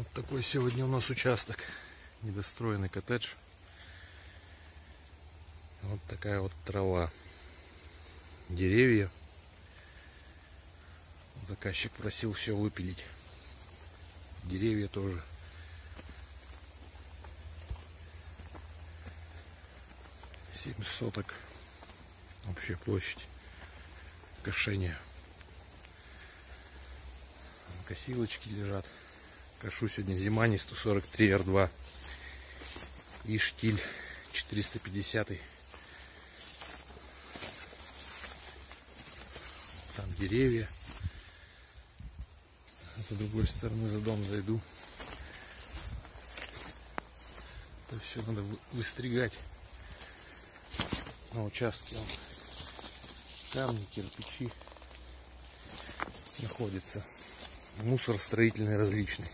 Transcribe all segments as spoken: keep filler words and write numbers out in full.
Вот такой сегодня у нас участок. Недостроенный коттедж. Вот такая вот трава. Деревья. Заказчик просил все выпилить. Деревья тоже. семь соток. Общая площадь кошения. Косилочки лежат. Кошу сегодня Зимани сто сорок три эр два и штиль четыреста пятьдесят. Там деревья. С другой стороны за дом зайду. Это все надо выстригать на участке. Камни, кирпичи находятся. Мусор строительный различный.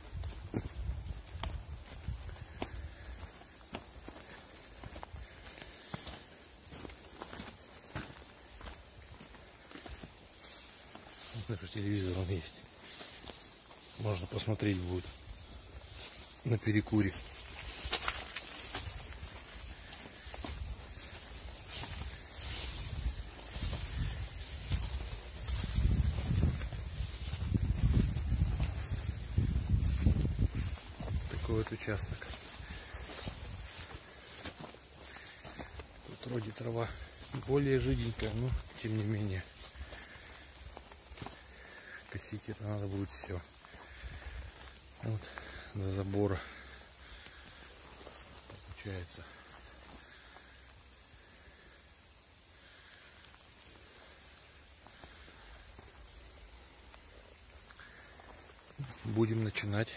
Даже телевизор он есть. Можно посмотреть будет на перекуре. Такой вот участок. Тут вроде трава более жиденькая, но тем не менее. Косить это надо будет все. Вот до забора получается. Будем начинать.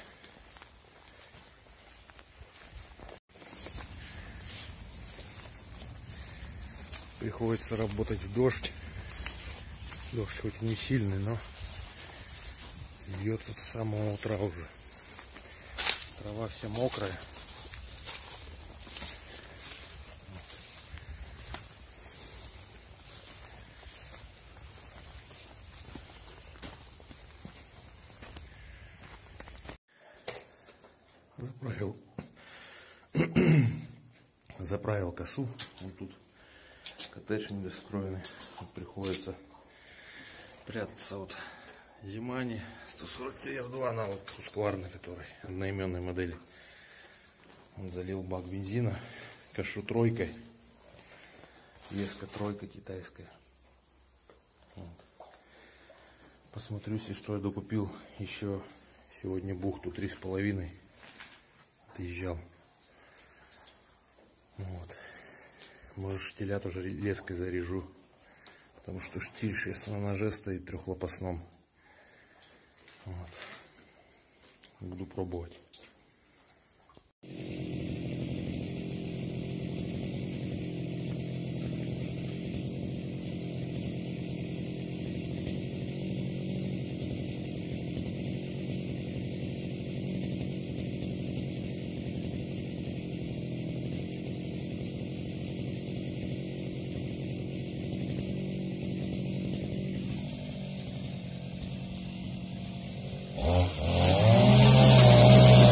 Приходится работать в дождь. Дождь хоть не сильный, но бьет тут с самого утра уже. Трава вся мокрая. Заправил заправил косу. Вот тут коттедж недостроенный. Вот приходится прятаться вот Зимани сто сорок три эр два, она вот Husqvarna, который одноименной модели. Он залил бак бензина, кошу тройкой, леска тройка китайская. Вот. Посмотрю, если что я докупил еще сегодня бухту три с половиной. Отъезжал. Вот. Может, штиля тоже леской заряжу, потому что штиль сейчас на ноже стоит трехлопастном. Вот. Буду пробовать. Oh.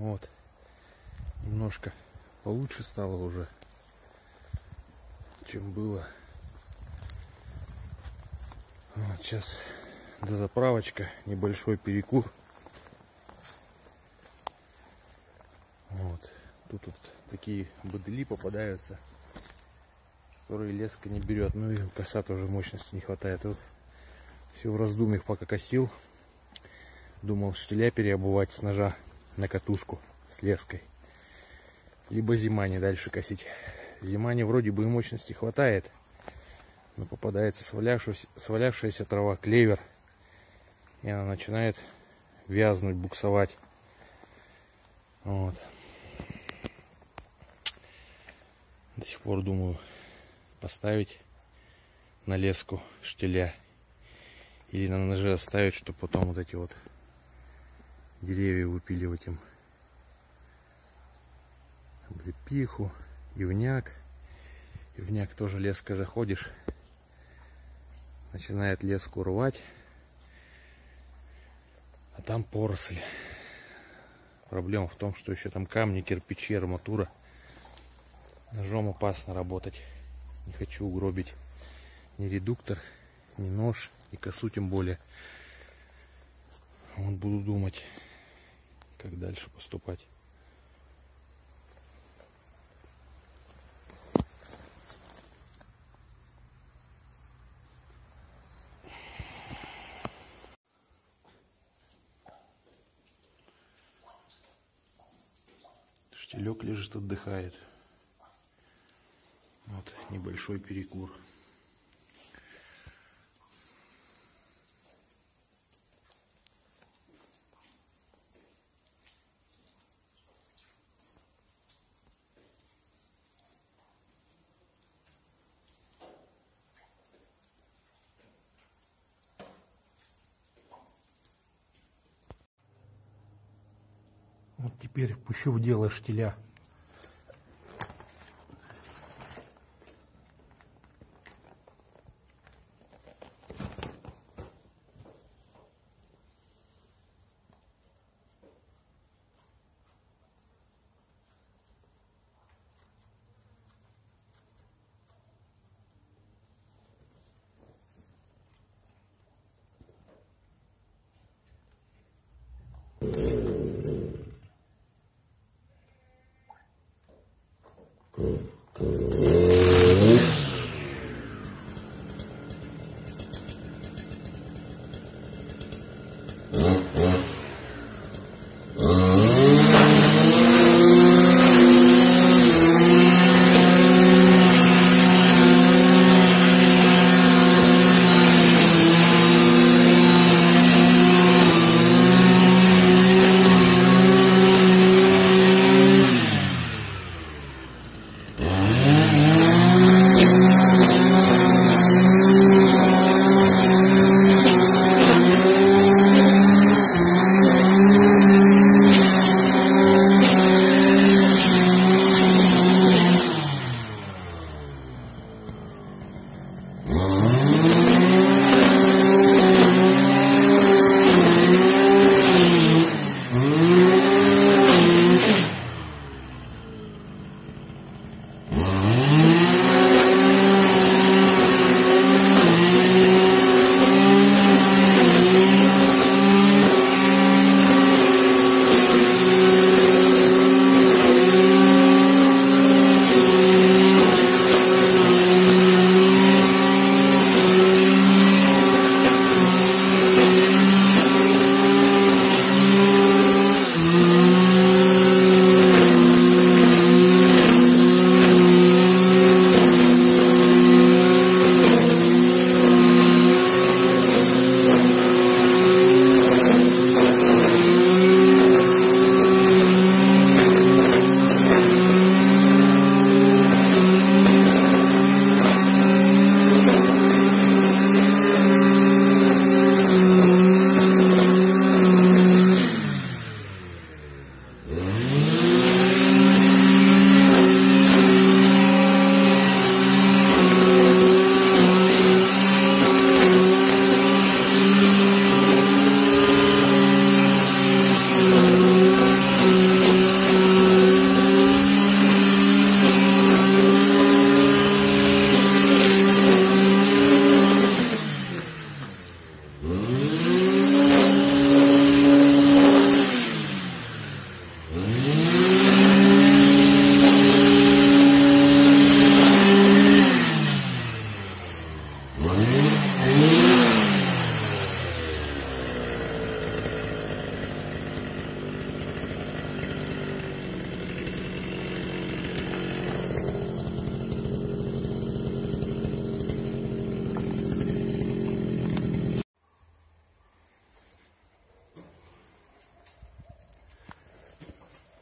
Вот. Немножко получше стало уже, чем было. Вот сейчас дозаправочка, небольшой перекур. Вот. Тут вот такие бодыли попадаются, которые леска не берет. Ну и коса тоже мощности не хватает. Вот все в раздумьях, пока косил. Думал штиля переобувать с ножа на катушку с леской. Либо зимани дальше косить. Зимани вроде бы и мощности хватает, но попадается свалявшаяся, свалявшаяся трава, клевер. И она начинает вязнуть, буксовать. Вот. До сих пор думаю поставить на леску штиля или на ноже оставить, чтобы потом вот эти вот деревья выпиливать им. Облепиху, ивняк. Ивняк тоже леской заходишь, начинает леску рвать, а там поросль. Проблема в том, что еще там камни, кирпичи, арматура. Ножом опасно работать. Не хочу угробить ни редуктор, ни нож, ни косу тем более. Вот буду думать, как дальше поступать. Штилек лежит, отдыхает. Вот небольшой перекур. Вот теперь пущу в дело штиля.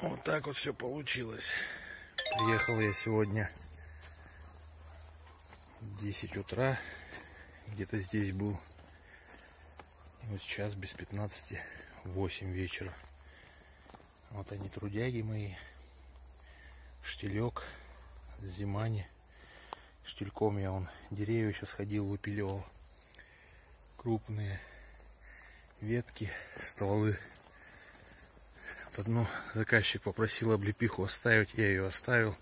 Вот так вот все получилось. Приехал я сегодня в десять утра. Где-то здесь был. И вот сейчас без пятнадцати восемь вечера. Вот они, трудяги мои. Штилек, зимани. Штильком я вон деревья сейчас ходил, выпиливал. Крупные ветки, стволы. Вот одну заказчик попросил облепиху оставить, я ее оставил.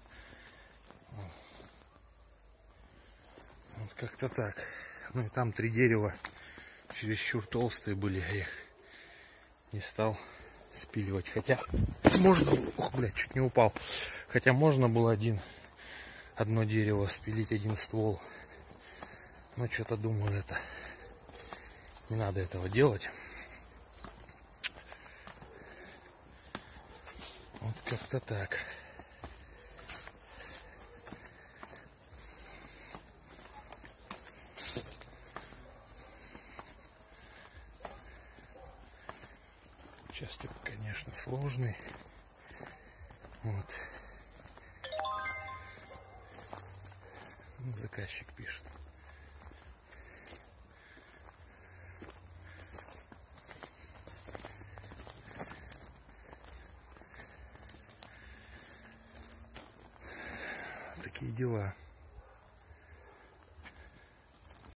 Вот как-то так. Ну и там три дерева чересчур толстые были, я их не стал спиливать. Хотя можно, ох, блядь, чуть не упал. Хотя можно было один, одно дерево спилить, один ствол. Но что-то думаю, это не надо этого делать. Вот как-то так. Участок, конечно, сложный. Вот. Заказчик пишет. Такие дела.